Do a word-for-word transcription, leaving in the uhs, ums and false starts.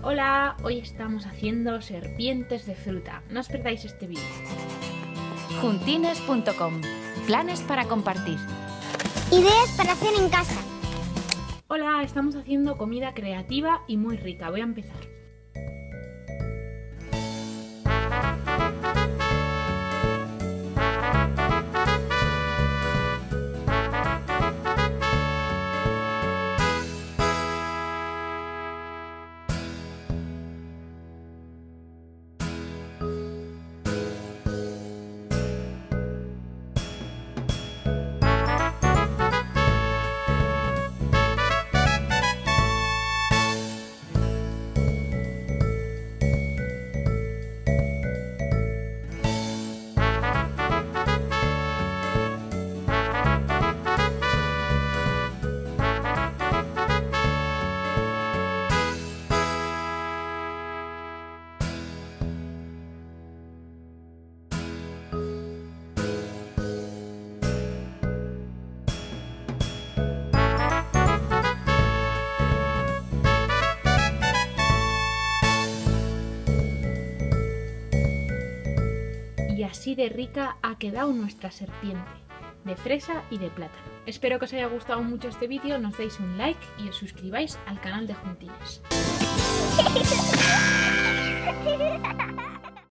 Hola, hoy estamos haciendo serpientes de fruta. No os perdáis este vídeo. Juntines punto com. Planes para compartir. Ideas para hacer en casa. Hola, estamos haciendo comida creativa y muy rica. Voy a empezar. Y así de rica ha quedado nuestra serpiente, de fresa y de plátano. Espero que os haya gustado mucho este vídeo, nos deis un like y os suscribáis al canal de Juntines.